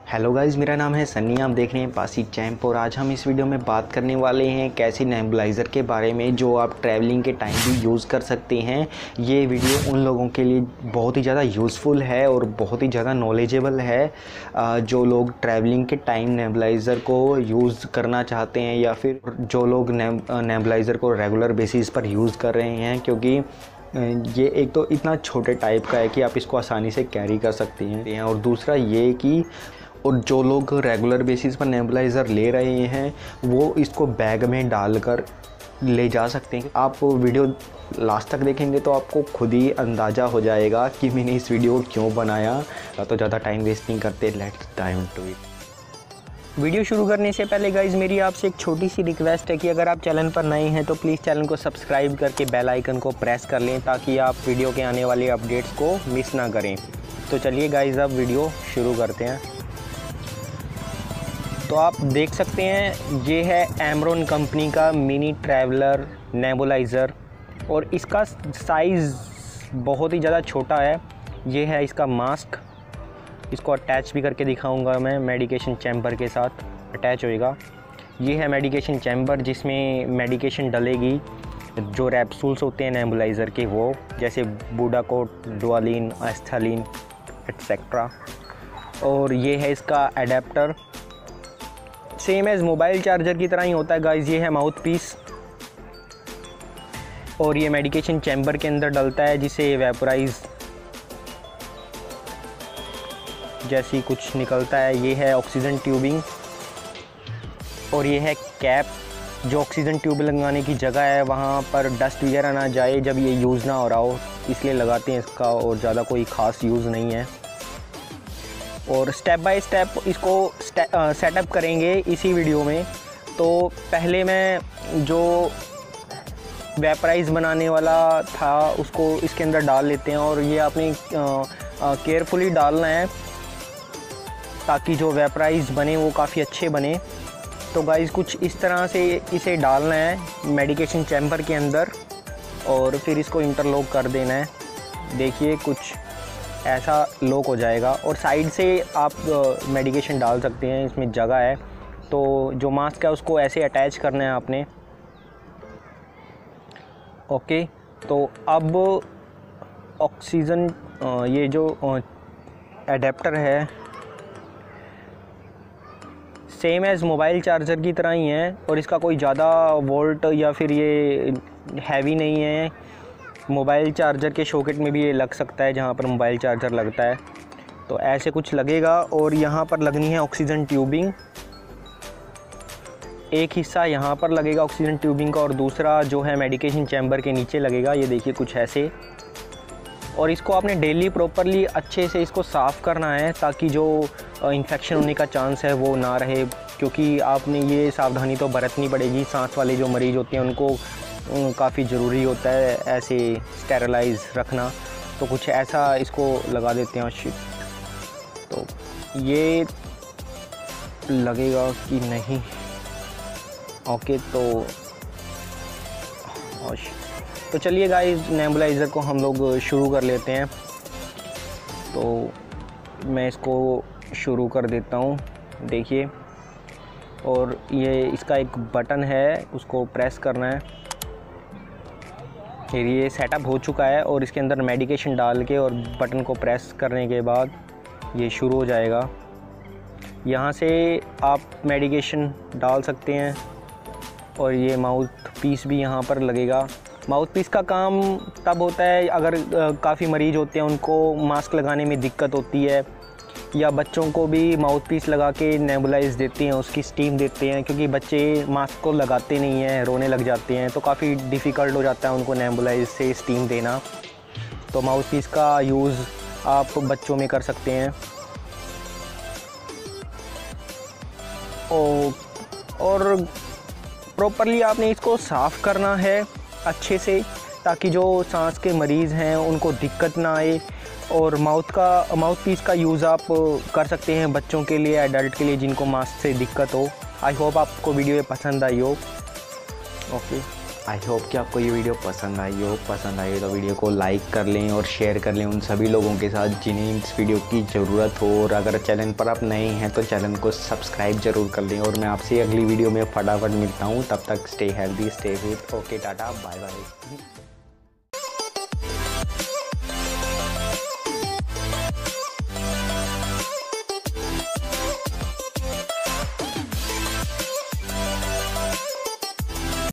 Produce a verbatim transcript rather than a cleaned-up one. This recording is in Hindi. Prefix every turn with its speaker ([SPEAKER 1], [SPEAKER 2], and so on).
[SPEAKER 1] हेलो गाइस, मेरा नाम है सन्नी। आप देख रहे हैं पासी चैम्प और आज हम इस वीडियो में बात करने वाले हैं कैसे नेबुलाइज़र के बारे में जो आप ट्रैवलिंग के टाइम भी यूज़ कर सकते हैं। ये वीडियो उन लोगों के लिए बहुत ही ज़्यादा यूज़फुल है और बहुत ही ज़्यादा नॉलेजेबल है जो लोग ट्रैवलिंग के टाइम नेबुलाइज़र को यूज़ करना चाहते हैं या फिर जो लोग नेबुलाइज़र को रेगुलर बेसिस पर यूज़ कर रहे हैं, क्योंकि ये एक तो इतना छोटे टाइप का है कि आप इसको आसानी से कैरी कर सकते हैं और दूसरा ये कि और जो लोग रेगुलर बेसिस पर नेबुलाइज़र ले रहे हैं वो इसको बैग में डालकर ले जा सकते हैं। आप वीडियो लास्ट तक देखेंगे तो आपको खुद ही अंदाज़ा हो जाएगा कि मैंने इस वीडियो को क्यों बनाया। तो ज़्यादा टाइम वेस्ट नहीं करते, let's dive into it.
[SPEAKER 2] Video शुरू करने से पहले गाइज़ मेरी आपसे एक छोटी सी रिक्वेस्ट है कि अगर आप चैनल पर नए हैं तो प्लीज़ चैनल को सब्सक्राइब करके बेल आइकन को प्रेस कर लें ताकि आप वीडियो के आने वाले अपडेट्स को मिस ना करें। तो चलिए गाइज़ अब वीडियो शुरू करते हैं। तो आप देख सकते हैं ये है एमरॉन कंपनी का मिनी ट्रैवलर नेबुलाइज़र और इसका साइज़ बहुत ही ज़्यादा छोटा है। ये है इसका मास्क, इसको अटैच भी करके दिखाऊंगा मैं, मेडिकेशन चैम्बर के साथ अटैच होएगा। ये है मेडिकेशन चैम्बर जिसमें मेडिकेशन डलेगी, जो रैप्सूल्स होते हैं नेबुलाइज़र के वो, जैसे बूडाकोट, डुआलिन, एस्थलीन एट्सेट्रा। और ये है इसका adapter, same as mobile charger की तरह ही होता है गाइज़। ये है माउथ पीस और ये मेडिकेशन चैम्बर के अंदर डलता है जिसे वेपोराइज जैसी कुछ निकलता है। ये है ऑक्सीजन ट्यूबिंग और ये है कैप, जो ऑक्सीजन ट्यूब लगाने की जगह है वहाँ पर डस्ट वगैरह ना जाए जब ये यूज़ ना हो रहा हो, इसलिए लगाते हैं इसका, और ज़्यादा कोई ख़ास यूज़ नहीं है। और स्टेप बाय स्टेप इसको सेटअप करेंगे इसी वीडियो में। तो पहले मैं जो वेपराइज बनाने वाला था उसको इसके अंदर डाल लेते हैं और ये आपने केयरफुली डालना है ताकि जो वेपराइज बने वो काफ़ी अच्छे बने। तो गाइज़ कुछ इस तरह से इसे डालना है मेडिकेशन चैम्बर के अंदर और फिर इसको इंटरलॉक कर देना है। देखिए कुछ ऐसा लॉक हो जाएगा और साइड से आप मेडिकेशन डाल सकते हैं, इसमें जगह है। तो जो मास्क है उसको ऐसे अटैच करना है आपने। ओके, तो अब ऑक्सीजन ये जो एडेप्टर है सेम एज़ मोबाइल चार्जर की तरह ही है और इसका कोई ज़्यादा वोल्ट या फिर ये हैवी नहीं है। मोबाइल चार्जर के सॉकेट में भी ये लग सकता है जहाँ पर मोबाइल चार्जर लगता है, तो ऐसे कुछ लगेगा। और यहाँ पर लगनी है ऑक्सीजन ट्यूबिंग, एक हिस्सा यहाँ पर लगेगा ऑक्सीजन ट्यूबिंग का और दूसरा जो है मेडिकेशन चैम्बर के नीचे लगेगा। ये देखिए कुछ ऐसे। और इसको आपने डेली प्रॉपरली अच्छे से इसको साफ़ करना है ताकि जो इन्फेक्शन होने का चांस है वो ना रहे, क्योंकि आपने ये सावधानी तो बरतनी पड़ेगी। सांस वाले जो मरीज़ होते हैं उनको काफ़ी ज़रूरी होता है ऐसे स्टेरलाइज रखना। तो कुछ ऐसा इसको लगा देते हैं। शिट, तो ये लगेगा कि नहीं? ओके, तो तो चलिए गाइस नेबुलाइज़र को हम लोग शुरू कर लेते हैं। तो मैं इसको शुरू कर देता हूँ, देखिए। और ये इसका एक बटन है, उसको प्रेस करना है। फिर ये सेटअप हो चुका है और इसके अंदर मेडिकेशन डाल के और बटन को प्रेस करने के बाद ये शुरू हो जाएगा। यहाँ से आप मेडिकेशन डाल सकते हैं और ये माउथ पीस भी यहाँ पर लगेगा। माउथ पीस का काम तब होता है अगर काफ़ी मरीज़ होते हैं, उनको मास्क लगाने में दिक्कत होती है, या बच्चों को भी माउथ पीस लगा के नेबुलाइज देते हैं, उसकी स्टीम देते हैं, क्योंकि बच्चे मास्क को लगाते नहीं हैं, रोने लग जाते हैं, तो काफ़ी डिफ़िकल्ट हो जाता है उनको नेबुलाइज से स्टीम देना। तो माउथ पीस का यूज़ आप बच्चों में कर सकते हैं। और और प्रॉपरली आपने इसको साफ़ करना है अच्छे से ताकि जो सांस के मरीज़ हैं उनको दिक्कत ना आए। और माउथ का माउथ पीस का यूज़ आप कर सकते हैं बच्चों के लिए, एडल्ट के लिए जिनको मास्क से दिक्कत हो। आई होप आपको वीडियो पसंद आई हो। ओके,
[SPEAKER 1] आई होप कि आपको ये वीडियो पसंद आई हो। पसंद आई तो वीडियो को लाइक कर लें और शेयर कर लें उन सभी लोगों के साथ जिन्हें इस वीडियो की ज़रूरत हो। और अगर चैनल पर आप नए हैं तो चैनल को सब्सक्राइब ज़रूर कर लें। और मैं आपसे अगली वीडियो में फटाफट मिलता हूँ। तब तक stay healthy, stay fit. Okay, tata, bye bye.